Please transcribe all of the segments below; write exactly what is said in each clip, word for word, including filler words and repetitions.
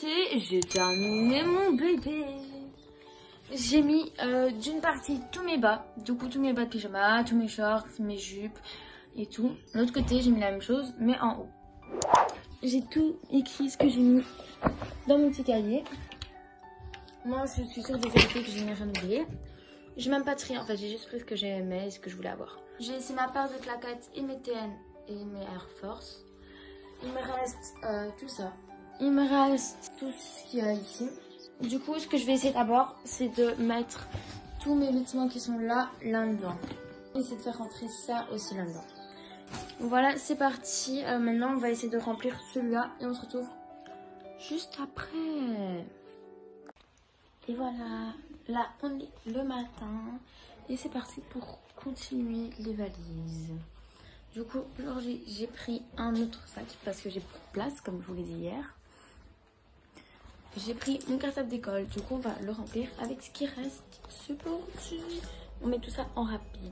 côté, j'ai terminé mon bébé. J'ai mis euh, d'une partie tous mes bas, du coup tous mes bas de pyjama, tous mes shorts, mes jupes et tout. De l'autre côté, j'ai mis la même chose, mais en haut. J'ai tout écrit ce que j'ai mis dans mon petit cahier. Moi, je suis sûre de vérifier que je n'ai rien oublié. J'ai même pas trié, en fait, j'ai juste pris ce que j'aimais et ce que je voulais avoir. J'ai laissé ma paire de claquettes et mes T N et mes Air Force. Il me reste euh, tout ça. Il me reste tout ce qu'il y a ici. Du coup, ce que je vais essayer d'abord, c'est de mettre tous mes vêtements qui sont là, là-dedans. Essayer de faire rentrer ça aussi là-dedans. Voilà, c'est parti. Euh, maintenant, on va essayer de remplir celui-là et on se retrouve juste après. Et voilà, là, on est le matin et c'est parti pour continuer les valises. Du coup, aujourd'hui, j'ai pris un autre sac parce que j'ai plus de place, comme je vous l'ai dit hier. J'ai pris mon cartable d'école, du coup, on va le remplir avec ce qui reste. C'est parti. On met tout ça en rapide.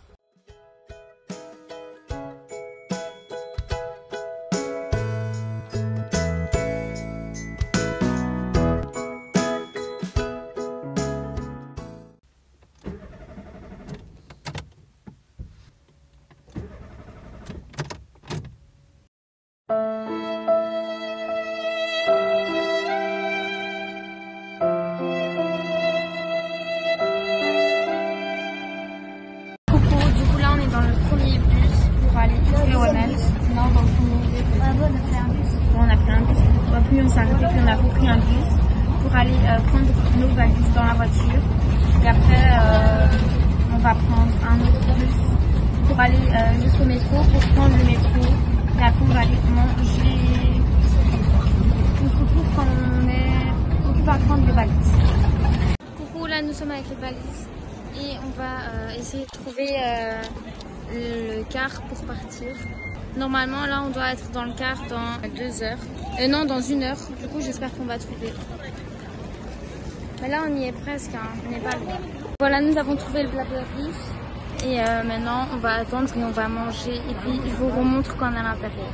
Puis on s'est arrêté, puis on a repris un bus pour aller euh, prendre nos valises dans la voiture. Et après, euh, on va prendre un autre bus pour aller euh, jusqu'au métro, pour prendre le métro. Et après, on va aller manger. On se retrouve quand on est occupé à prendre les valises. Coucou, là nous sommes avec les valises et on va euh, essayer de trouver euh, le car pour partir. Normalement, là, on doit être dans le car dans deux heures. Euh, non, dans une heure. Du coup, j'espère qu'on va trouver. Mais là, on y est presque. Hein. On n'est pas loin. Voilà, nous avons trouvé le Blablabus. Et euh, maintenant, on va attendre et on va manger. Et puis, je vous remontre quand on est à l'intérieur.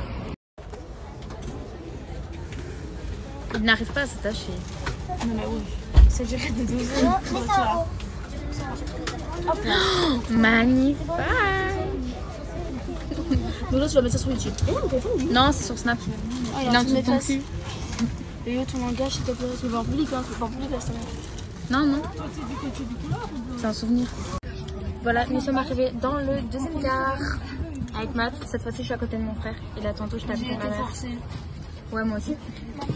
Il n'arrive pas à s'attacher. Non, mais oui. Ça durée de douze heures. Hop là. Oh, magnifique. Donc là, tu vas mettre ça sur YouTube. Non, c'est sur Snap. Ah, il est en dessous de ton cul. Et ton langage, s'il te plaît. C'est pas en public, hein. C'est pas en public, là, ça. Non, non. C'est un souvenir. Voilà, nous sommes arrivés dans le deuxième car. Avec Matt. Cette fois-ci, je suis à côté de mon frère. Et là, tantôt, je t'avais ma mère. Ouais, moi aussi.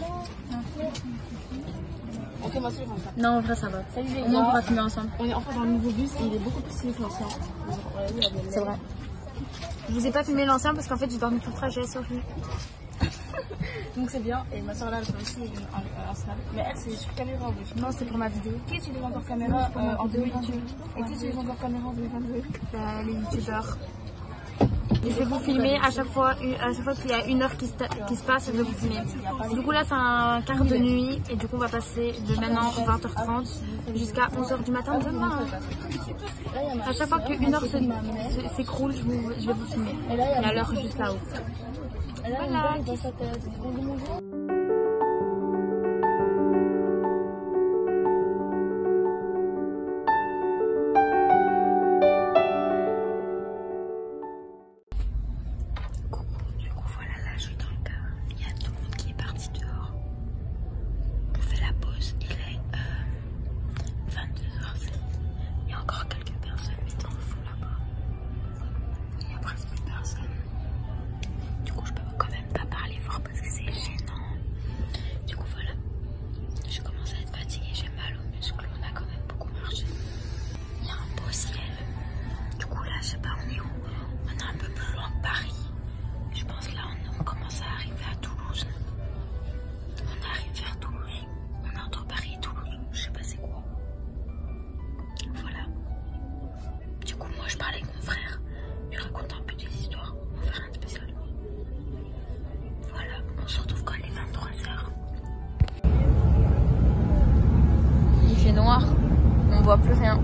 Ok, moi aussi, je pense pas. Non, en vrai, ça va. Salut les Au moins, on gars. pourra filmer ensemble. On est enfin dans le nouveau bus et il est beaucoup plus stylé que l'ancien. C'est vrai. Je vous ai pas filmé l'ancien parce qu'en fait, j'ai dormi tout le trajet, sorry. Donc c'est bien. Et ma soeur là, elle fait aussi un snap. Mais elle, c'est sur caméra en plus. Non, c'est pour ma vidéo. Qui utilise encore caméra euh, en deux mille vingt-deux? Et qui utilise encore caméra en deux mille vingt-deux? Bah, les youtubeurs. Et je vais vous filmer à chaque fois, à chaque fois qu'il y a une heure qui se, qui se passe, je vais vous filmer. Du coup là c'est un quart de nuit et du coup on va passer de maintenant vingt heures trente jusqu'à onze heures du matin demain. À chaque fois qu'une heure s'écroule, je, je vais vous filmer. Et à l'heure juste là-haut. Voilà. Noir, on voit plus rien.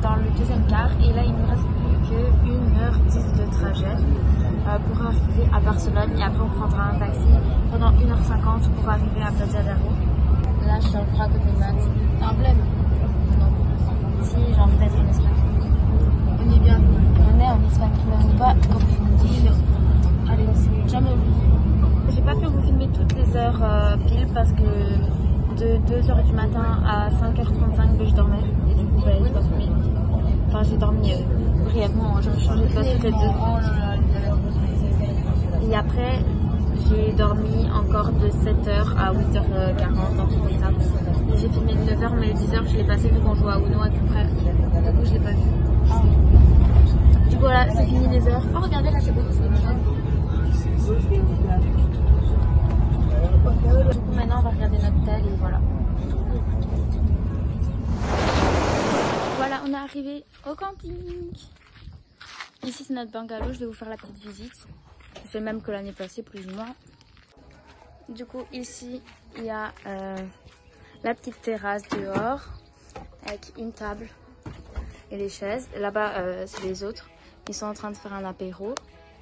dans le deuxième quart et là il ne reste plus que une heure dix de trajet euh, pour arriver à Barcelone et après on prendra un taxi pendant une heure cinquante pour arriver à Platja d'Aro. Là je suis encore à côté de Matt. T'as un blême? Non. Si, j'ai envie d'être en Espagne. On est bien. On est en Espagne, mais on n'est pas comme je vous dis. Allez, c'est jamais oublié. J'ai pas pu vous filmer toutes les heures euh, pile parce que de deux heures du matin à cinq heures trente-cinq je dormais et du coup bah, j'ai pas filmé. Enfin j'ai dormi euh, brièvement, j'ai changé de place toutes les deux. Et après j'ai dormi encore de sept heures à huit heures quarante, un truc comme ça. Et j'ai filmé de neuf heures mais dix heures je l'ai passé vu qu'on jouait à Uno avec mon frère. Du coup je l'ai pas vu. Du coup voilà, c'est fini les heures. Oh regardez là c'est beau, c'est beau. Du coup maintenant on va regarder notre hôtel et voilà. Voilà, on est arrivé au camping. Ici c'est notre bungalow, je vais vous faire la petite visite. C'est le même que l'année passée plus ou moins. Du coup ici il y a euh, la petite terrasse dehors avec une table et les chaises. Là-bas euh, c'est les autres, ils sont en train de faire un apéro.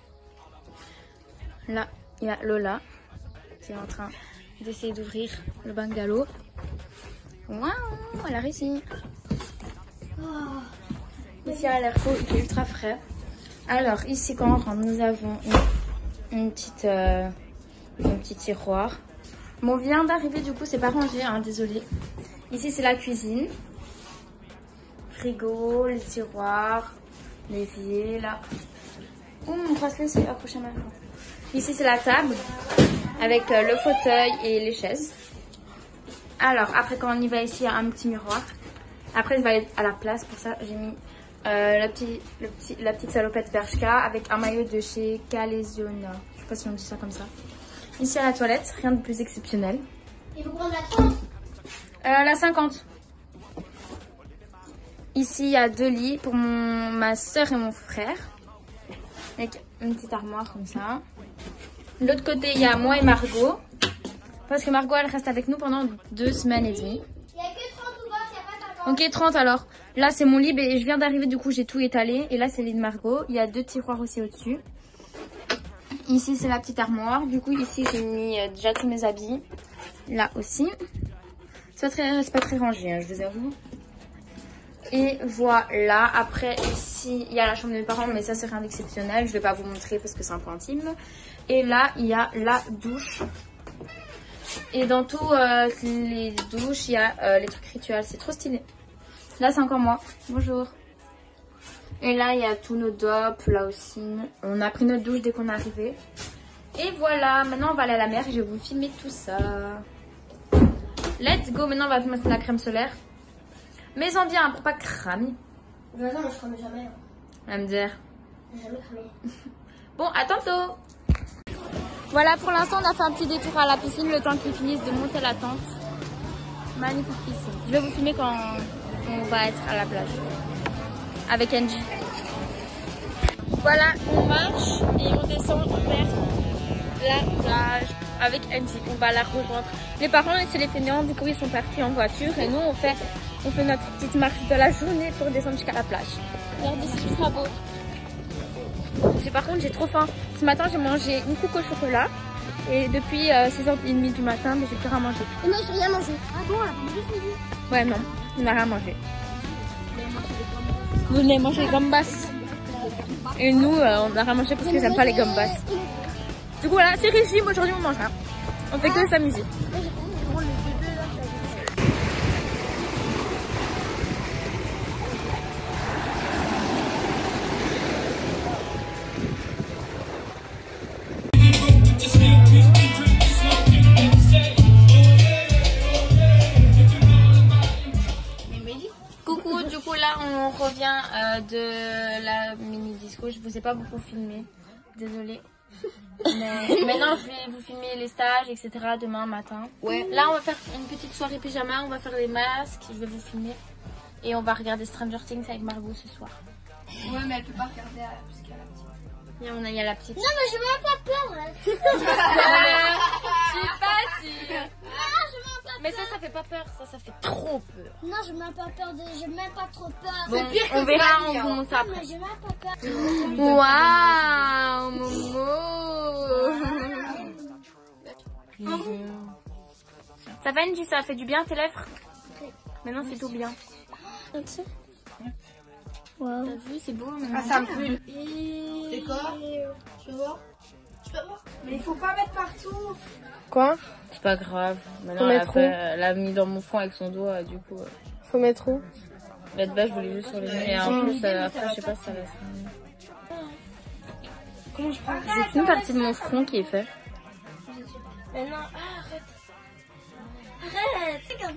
Là il y a Lola qui est en train d'essayer d'ouvrir le bungalow. Waouh, elle a réussi. Oh. Ici à l'air chaud, il fait ultra frais. Alors ici quand on rentre, nous avons une, une petite, euh, un petit tiroir. Bon, on vient d'arriver, du coup c'est pas rangé, hein, désolé. Ici c'est la cuisine. Frigo, les tiroirs, l'évier là. Ouh, mon bracelet s'est accroché à ma main. Ici c'est la table avec euh, le fauteuil et les chaises. Alors après quand on y va, ici il y a un petit miroir. Après je vais aller à la place, pour ça j'ai mis euh, la, petit, le petit, la petite salopette Bershka avec un maillot de chez Caleziona. Je sais pas si on dit ça comme ça. Ici à la toilette, rien de plus exceptionnel. Il faut prendre la trente euh, La cinquante. Ici il y a deux lits pour mon, ma soeur et mon frère. Avec une petite armoire comme ça. De l'autre côté, il y a moi et Margot. Parce que Margot, elle reste avec nous pendant deux semaines et demie. Il n'y a que trente ou vingt, il n'y a pas cinquante. Ok, trente alors. Là, c'est mon lit. Et je viens d'arriver, du coup, j'ai tout étalé. Et là, c'est le lit de Margot. Il y a deux tiroirs aussi au-dessus. Ici, c'est la petite armoire. Du coup, ici, j'ai mis euh, déjà tous mes habits. Là aussi. C'est pas très, c'est pas très rangé, hein, je vous avoue. Et voilà, après ici il y a la chambre de mes parents, mais ça c'est rien d'exceptionnel, je vais pas vous montrer parce que c'est un peu intime. Et là il y a la douche. Et dans tous euh, les douches il y a euh, les trucs rituels, c'est trop stylé. Là c'est encore moi, bonjour. Et là il y a tous nos dopes, là aussi. On a pris notre douche dès qu'on est arrivé. Et voilà, maintenant on va aller à la mer et je vais vous filmer tout ça. Let's go, maintenant on va mettre la crème solaire. Mais en bien pour pas cramer. Non, non, je crame jamais. Hein. Elle me dire. Jamais cramé. Bon, à tantôt. Voilà, pour l'instant, on a fait un petit détour à la piscine, le temps qu'ils finissent de monter la tente. Magnifique piscine. Je vais vous filmer quand on va être à la plage. Avec Angie. Voilà, on marche et on descend vers la plage avec Angie. On va la rejoindre. Les parents, c'est les fainéants, du coup, ils sont partis en voiture. Et nous, on fait... On fait notre petite marche de la journée pour descendre jusqu'à la plage. Regardez, c'est ultra beau. Par contre, j'ai trop faim. Ce matin, j'ai mangé une coupe au chocolat. Et depuis euh, six heures trente du matin, j'ai plus rien mangé. Et moi, j'ai rien mangé. Ah bon, on a pas mangé midi. Ouais, non, on n'a rien mangé. Vous venez manger les gambas. Et nous, euh, on n'a rien mangé parce que j'aime pas les gambas. Du coup, voilà, c'est régime. Aujourd'hui, on mange rien. On fait que s'amuser. Coucou, du coup là on revient euh, de la mini disco. Je vous ai pas beaucoup filmé, désolée. Mais maintenant je vais vous filmer les stages, et cetera demain matin. Ouais. Là on va faire une petite soirée pyjama, on va faire les masques, je vais vous filmer. Et on va regarder Stranger Things avec Margot ce soir. Ouais, mais elle peut pas regarder euh, parce qu'il y a la petite. Il y a, il y a la petite. Non, mais je veux pas peur. Là. Je suis pas sûre. Ah, je veux pas Mais ça, ça fait pas peur. Ça, ça fait trop peur. Non, j'ai même pas peur. De... J'ai même pas trop peur. Bon, on verra, on vous montre ça après. Mais j'ai même pas peur. Waouh, Momo. Ça va, Angie, ça a fait du bien tes lèvres? Maintenant, c'est tout bien. Wow. T'as vu, c'est beau. Ah, ça me brûle. C'est quoi? Je peux voir? Je peux voir? Mais il faut pas mettre partout. Quoi? C'est pas grave. Maintenant, Faut elle a, mettre fait, elle l'a mis dans mon front avec son doigt, du coup. Faut mettre où? Bête bas, je voulais juste sur les mains. Et en plus, euh, après, je sais pas si ça va se. Comment je prends? J'ai une partie de mon front qui est fait. Mais non, arrête. Arrête, c'est comme.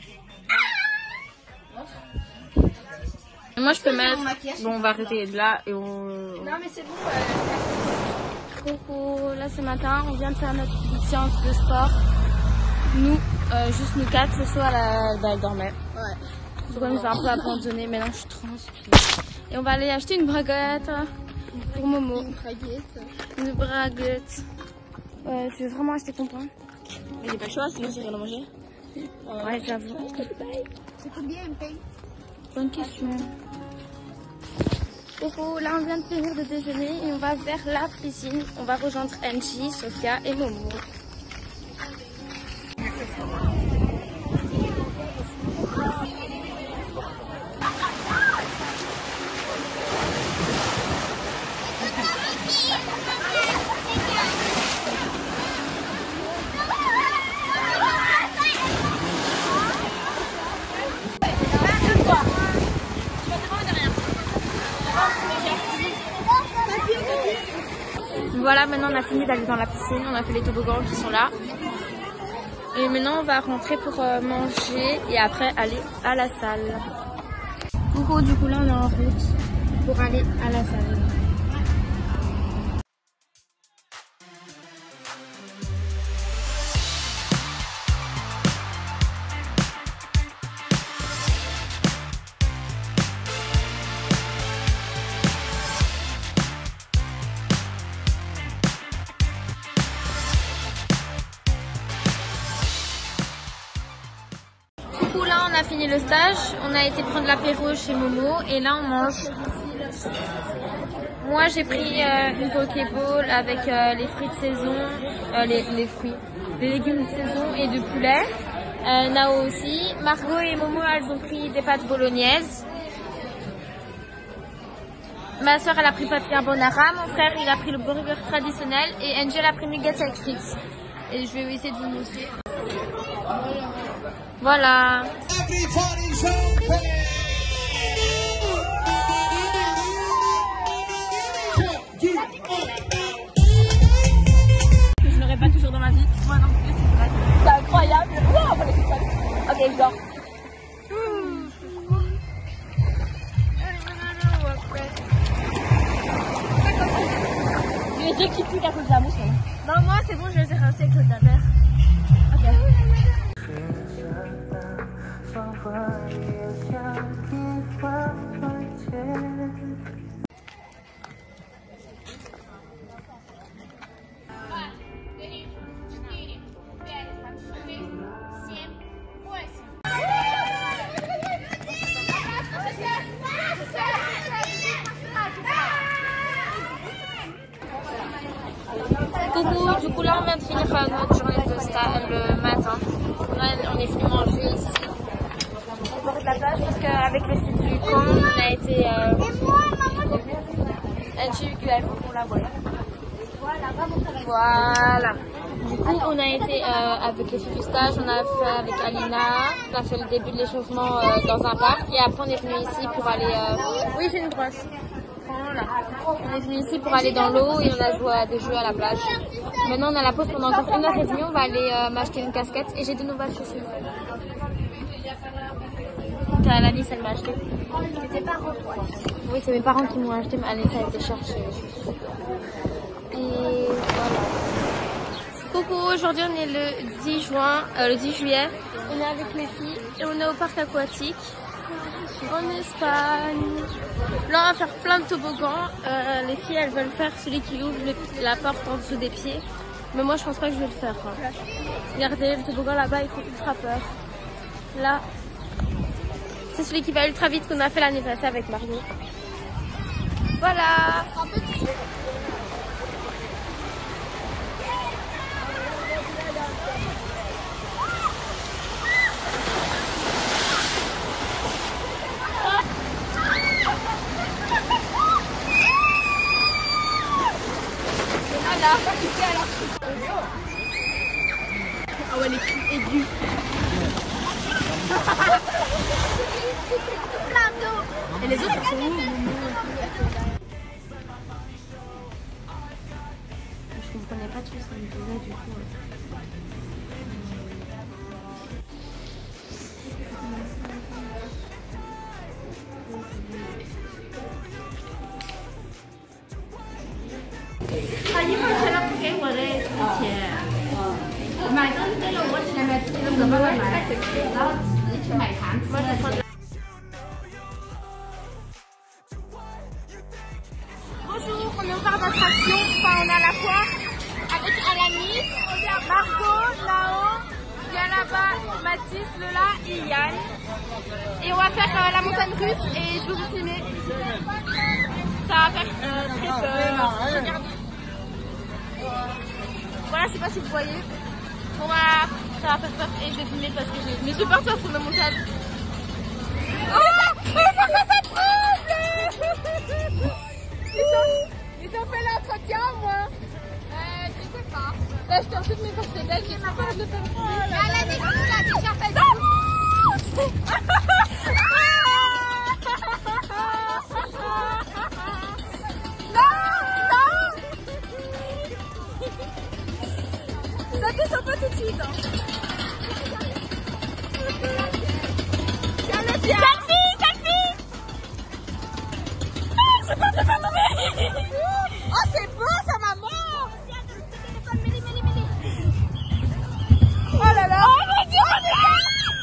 Moi, je peux mettre. Bon, on va arrêter de là et on. Non, mais c'est bon. Coucou, là ce matin, on vient de faire notre petite séance de sport. Nous, euh, juste nous quatre, ce soir, elle, bah, elle dormait. Ouais. Donc on nous a un peu abandonné, maintenant je suis transpire. Et on va aller acheter une braguette pour Momo. Une braguette. Une braguette. Ouais, tu veux vraiment acheter ton pain? Mais j'ai pas le choix, sinon j'ai rien à manger. Ouais, j'avoue. C'est combien une paye? Bonne question. Coucou, là on vient de finir de déjeuner et on va vers la piscine. On va rejoindre Angie, Sophia et Momo. Voilà, maintenant on a fini d'aller dans la piscine, on a fait les toboggans qui sont là. Et maintenant on va rentrer pour euh, manger et après aller à la salle. Coucou, du coup là on est en route pour aller à la salle. Là on a fini le stage, on a été prendre l'apéro chez Momo et là on mange. Moi j'ai pris euh, une pokéball avec euh, les fruits de saison, euh, les, les fruits, les légumes de saison et du poulet. Euh, Nao aussi. Margot et Momo elles ont pris des pâtes bolognaises. Ma soeur elle a pris pâte carbonara, mon frère il a pris le burger traditionnel et Angel a pris nuggets avec frites. Et je vais essayer de vous montrer. Voilà. Je l'aurais pas toujours dans ma vie. Moi non plus, c'est vrai. C'est incroyable. Wow, on va les faire. Ok, je dors. Les yeux qui piquent à cause de la mousse. Non, moi c'est bon, je les ai rincés avec l'eau de la mer. Ok. Coucou, du coup là on vient de finir notre journée de stage le matin. Là, on est venu manger ici au bord de la plage parce qu'avec les filles du camp on a été... Euh... Angie, il faut qu'on la voie. Voilà. Du coup on a été euh, avec les filles du stage, on a fait avec Alina, on a fait le début de l'échauffement euh, dans un parc et après on est venu ici pour aller... Euh... Oui, j'ai une brosse. Voilà. On est venu ici pour aller dans l'eau et on a joué à des jeux à la plage. Maintenant on a la pause pendant encore une heure et demie, on va aller euh, m'acheter une casquette et j'ai de nouvelles chaussures. T'as la Nice, elle m'a acheté. C'est tes parents, quoi. Oui, c'est mes parents qui m'ont acheté, mais Alice a été chercher les chaussures. Et voilà. Coucou, aujourd'hui on est le dix juin, euh, le dix juillet. On est avec les filles et on est au parc aquatique en Espagne. Là on va faire plein de toboggans. Euh, les filles elles veulent faire celui qui ouvre le, la porte en dessous des pieds. Mais moi, je pense pas que je vais le faire. Hein. Regardez, le toboggan là-bas, il fait ultra peur. Là, c'est celui qui va ultra vite qu'on a fait l'année passée avec Margot. Voilà. Ah ouais, les cris aigus. Et les autres, ils sont où? Je comprenais pas tout ça me faisait du coup. Bonjour, on est au parc d'attraction, enfin on est à la foire avec Alanis, Margot, Nao, il y a là-bas Mathis, Lola et Yann. Et on va faire euh, la montagne russe et je vais vous filmer. Ça va faire euh, très peur. Regardez. Voilà, je sais pas si vous voyez. Bon voilà, ça va faire peur et je vais filmer parce que j'ai mes super peur sur la montagne. Oh, pourquoi ça tremble? Ils ont fait l'entretien, moi. Euh, je sais pas. Là, je t'en toutes mes forces belles, j'ai pas peur de le faire. Mais à la maison, on l'a déjà fait. Non, non. Ça descend pas tout de suite. Hein. Selfie, selfie. Oh, c'est pas de faire tomber. Oh, c'est beau, ça, maman. Oh là là. Oh mon Dieu, on est là.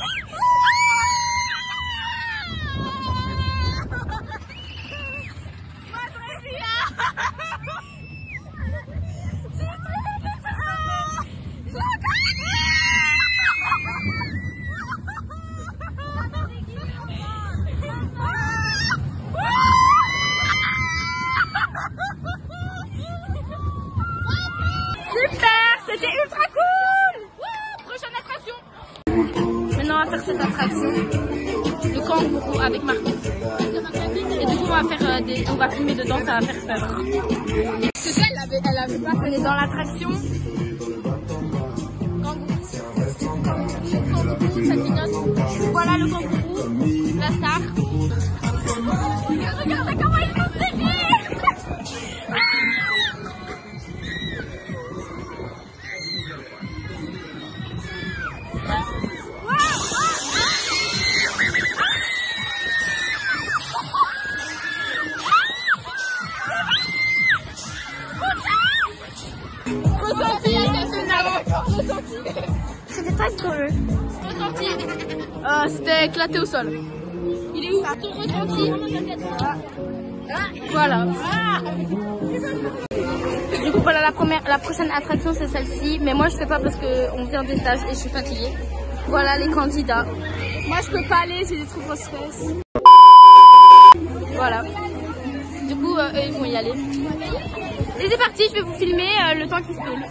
C'était ultra cool. Wouh, prochaine attraction. Maintenant, on va faire cette attraction, le kangourou avec Margot. Et du coup, on va faire euh, des, on va filmer dedans, ça va faire peur. C'est ça, elle avait, elle avait pas. On est dans l'attraction. Kangourou, kangourou, ça clignote. Voilà le kangourou, la star. Regardez comment ils sont serrés. C'était très cool. Ressenti. Euh, C'était éclaté au sol. Il est où ton ressenti? Voilà. Du coup, voilà la première, la prochaine attraction, c'est celle-ci. Mais moi, je fais pas parce que on vient des stages et je suis fatiguée. Voilà les candidats. Moi, je peux pas aller, j'ai des trous grosses fesses. Voilà. Du coup, euh, eux, ils vont y aller. Et c'est parti, je vais vous filmer euh, le temps qui se déroule.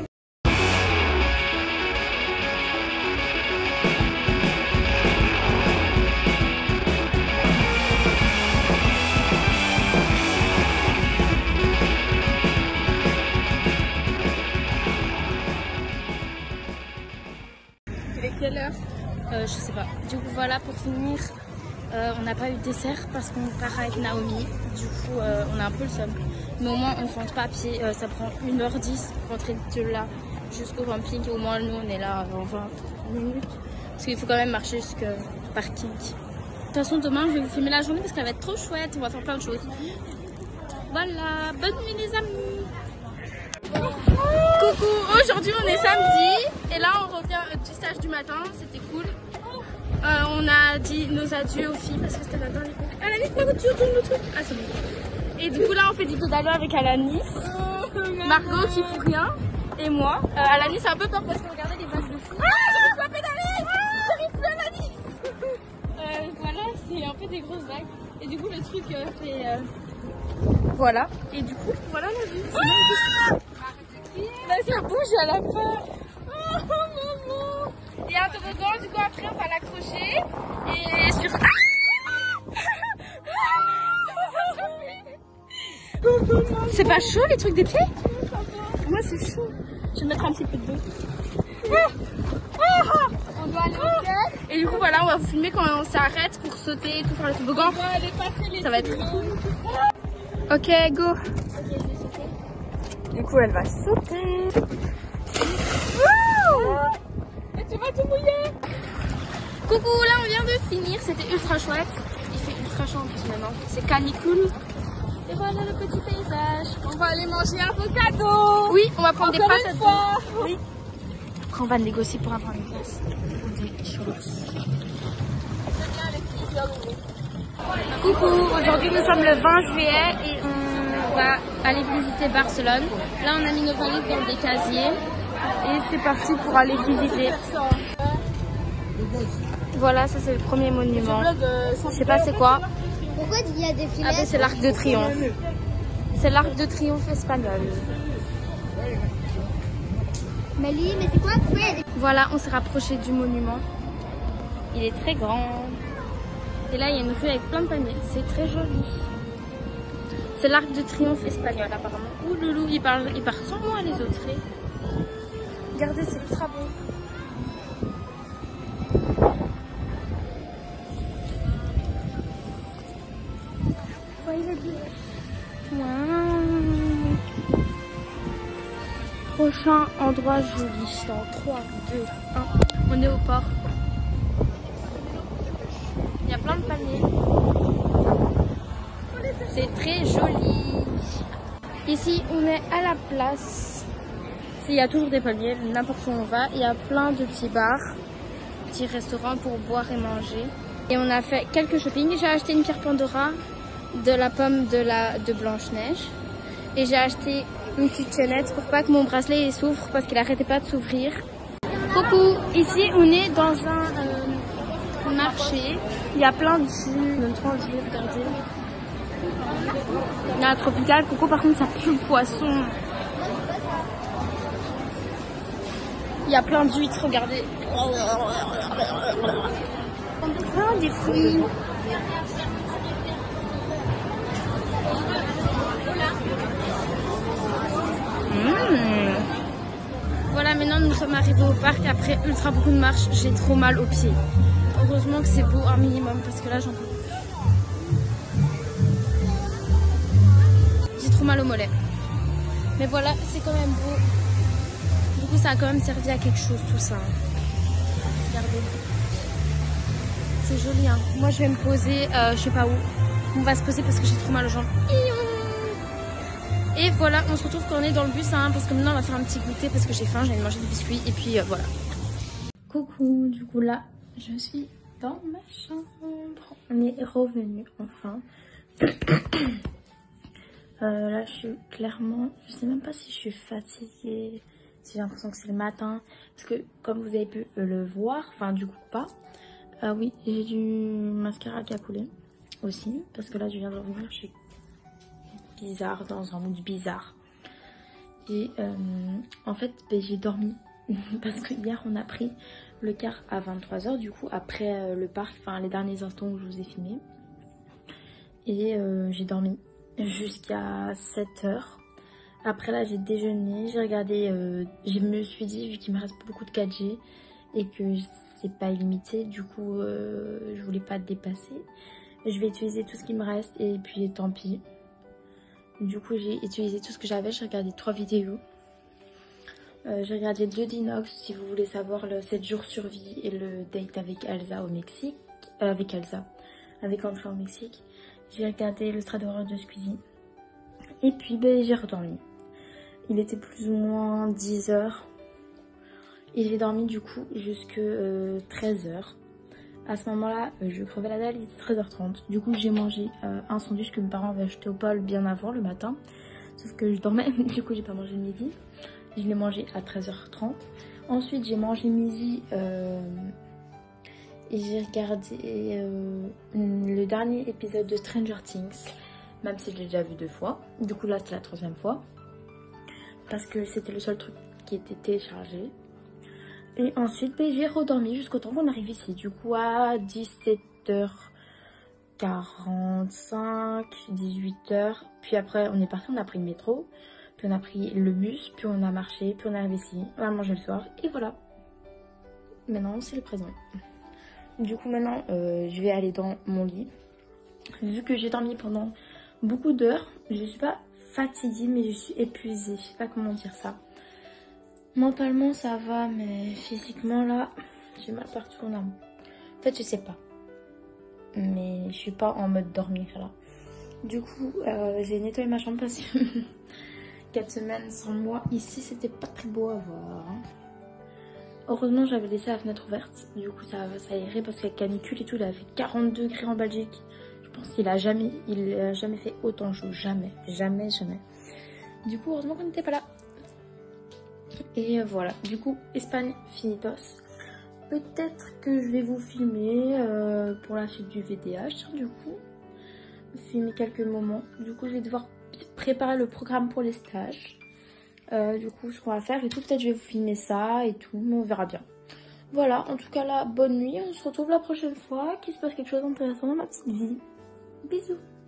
Il est quelle heure? Euh, je sais pas. Du coup, voilà, pour finir, euh, on n'a pas eu de dessert parce qu'on part avec Naomi. Du coup, euh, on a un peu le seum. Mais au moins, on ne rentre pas à pied. Euh, ça prend une heure dix pour rentrer de là jusqu'au camping. Et au moins, nous, on est là en vingt minutes. Parce qu'il faut quand même marcher jusqu'au parking. De toute façon, demain, je vais vous filmer la journée parce qu'elle va être trop chouette. On va faire plein de choses. Voilà. Bonne nuit, les amis. Coucou. Aujourd'hui, on est samedi. Et là, on revient du stage du matin. C'était cool. Euh, on a dit nos adieux aux filles parce que c'était la dernière. Alanis, pourquoi tu retournes le truc? Ah, c'est bon. Et du coup, là, on fait du pédalo avec Alanis, Margot qui fout rien. et moi. Euh, Alani c'est un peu peur parce qu'on regardait les vagues de fou. Ah, j'arrive plus à pédaler. J'arrive plus à Alani. euh, Voilà, c'est un peu des grosses vagues. Et du coup le truc euh, fait... Euh... Voilà. Et du coup, voilà la vue. Ah, là ça bouge à la peur. Oh maman. Il y a un toboggan, du coup après on va l'accrocher. Et sur... Ah c'est pas chaud les trucs des pieds? Moi c'est chaud. Je vais mettre un petit peu d'eau. On doit aller au ciel. Et du coup voilà, on va vous filmer quand on s'arrête pour sauter et tout faire le toboggan. On va aller passer les... Ça va être cool. Ok, go. Ok, je vais sauter. Du coup elle va sauter. Et tu vas te mouiller. Coucou, là on vient de finir, c'était ultra chouette. Il fait ultra chaud en plus maintenant. C'est canicule. Et voilà le petit paysage. On va aller manger un avocado. Oui, on va prendre Encore des une patates. fois. Oui. Après on va négocier pour avoir une place. Coucou, aujourd'hui nous sommes le vingt juillet et on va aller visiter Barcelone. Là on a mis nos valises dans des casiers et c'est parti pour aller visiter. Voilà, ça c'est le premier monument. Je sais pas c'est quoi. Pourquoi il y a des filets? Après c'est l'Arc de Triomphe. C'est l'Arc de Triomphe espagnol. Mali, mais c'est quoi? Pourquoi il y a des... Voilà, on s'est rapproché du monument. Il est très grand. Et là il y a une rue avec plein de palmiers. C'est très joli. C'est l'Arc de Triomphe espagnol apparemment. Ouh loulou, il parle, il part sans moi les autres. Regardez, c'est ultra beau. Voyez les bulles. Wow. Prochain endroit joli. Dans trois, deux, un. On est au port. Il y a plein de palmiers. C'est très joli. Ici, on est à la place. Il y a toujours des palmiers, n'importe où on va. Il y a plein de petits bars, petits restaurants pour boire et manger. Et on a fait quelques shopping. J'ai acheté une pierre Pandora de la pomme de, la, de Blanche-Neige. Et j'ai acheté une petite chaînette pour pas que mon bracelet s'ouvre parce qu'il arrêtait pas de s'ouvrir. Coucou, ici on est dans un euh, marché. Il y a plein de jus, même trop de jus, regardez. Il y a un tropical. Coco par contre ça pue le poisson. Il y a plein d'huîtres, regardez. Ah, des fruits. Mmh. Voilà, maintenant nous sommes arrivés au parc après ultra beaucoup de marches. J'ai trop mal aux pieds. Heureusement que c'est beau un minimum parce que là j'en peux plus. J'ai trop mal aux mollets. Mais voilà, c'est quand même beau. Du coup, ça a quand même servi à quelque chose tout ça. Regardez. C'est joli, hein. Moi, je vais me poser, euh, je sais pas où. On va se poser parce que j'ai trop mal aux jambes. Et voilà, on se retrouve quand on est dans le bus, hein, parce que maintenant on va faire un petit goûter parce que j'ai faim, j'ai envie de manger des biscuits et puis euh, voilà. Coucou, du coup là, je suis dans ma chambre. On est revenu enfin. euh, là, je suis clairement, je sais même pas si je suis fatiguée, si j'ai l'impression que c'est le matin, parce que comme vous avez pu le voir, enfin du coup pas. Ah oui, j'ai du mascara qui a coulé aussi, parce que là je viens de revenir, je suis bizarre, dans un mood bizarre. Et euh, en fait ben, j'ai dormi parce que hier on a pris le car à vingt-trois heures, du coup après euh, le parc, enfin les derniers instants où je vous ai filmé. Et euh, j'ai dormi jusqu'à sept heures. Après là j'ai déjeuné, j'ai regardé, euh, je me suis dit vu qu'il me reste beaucoup de quatre G et que c'est pas illimité, du coup euh, je voulais pas dépasser. Je vais utiliser tout ce qui me reste et puis tant pis. Du coup, j'ai utilisé tout ce que j'avais. J'ai regardé trois vidéos. Euh, j'ai regardé deux d'Inox, si vous voulez savoir, le sept jours survie et le date avec Elsa au Mexique. Euh, avec Elsa. Avec Andrea au Mexique. J'ai regardé le Stradivarius de Squeezie. Et puis, ben, j'ai redormi. Il était plus ou moins dix heures. Et j'ai dormi, du coup, jusque euh, treize heures. À ce moment-là, je crevais la dalle, il était treize heures trente. Du coup, j'ai mangé euh, un sandwich que mes parents avaient acheté au Paul bien avant, le matin. Sauf que je dormais, du coup, j'ai pas mangé le midi. Je l'ai mangé à treize heures trente. Ensuite, j'ai mangé midi euh, et j'ai regardé euh, le dernier épisode de Stranger Things, même si je l'ai déjà vu deux fois. Du coup, là, c'était la troisième fois parce que c'était le seul truc qui était téléchargé. Et ensuite, ben, j'ai redormi jusqu'au temps qu'on arrive ici. Du coup, à dix-sept heures quarante-cinq, dix-huit heures. Puis après, on est parti, on a pris le métro. Puis on a pris le bus, puis on a marché, puis on est arrivé ici, on a mangé le soir, et voilà. Maintenant, c'est le présent. Du coup, maintenant, euh, je vais aller dans mon lit. Vu que j'ai dormi pendant beaucoup d'heures, je suis pas fatiguée, mais je suis épuisée. Je sais pas comment dire ça. Mentalement, ça va, mais physiquement, là, j'ai mal partout. En fait, je sais pas. Mais je suis pas en mode dormir, là. Du coup, euh, j'ai nettoyé ma chambre parce que... quatre semaines sans moi ici, c'était pas très beau à voir. Heureusement, j'avais laissé la fenêtre ouverte. Du coup, ça, ça irait parce qu'avec canicule et tout, il a fait quarante degrés en Belgique. Je pense qu'il a jamais, il a jamais fait autant chaud. Jamais, jamais, jamais. Du coup, heureusement qu'on n'était pas là. Et voilà. Du coup, Espagne finitos. Peut-être que je vais vous filmer euh, pour la suite du V D H. Du coup, filmer quelques moments. Du coup, je vais devoir préparer le programme pour les stages. Euh, du coup, ce qu'on va faire et tout, peut-être je vais vous filmer ça et tout, mais on verra bien. Voilà, en tout cas là, bonne nuit, on se retrouve la prochaine fois, qu'il se passe quelque chose d'intéressant dans ma petite vie. Bisous.